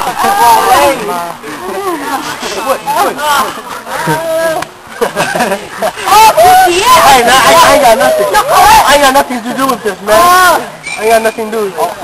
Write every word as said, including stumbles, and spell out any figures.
Hey, man, I, I ain't got nothing. I ain't got nothing to do with this, man. I ain't got nothing to do with it.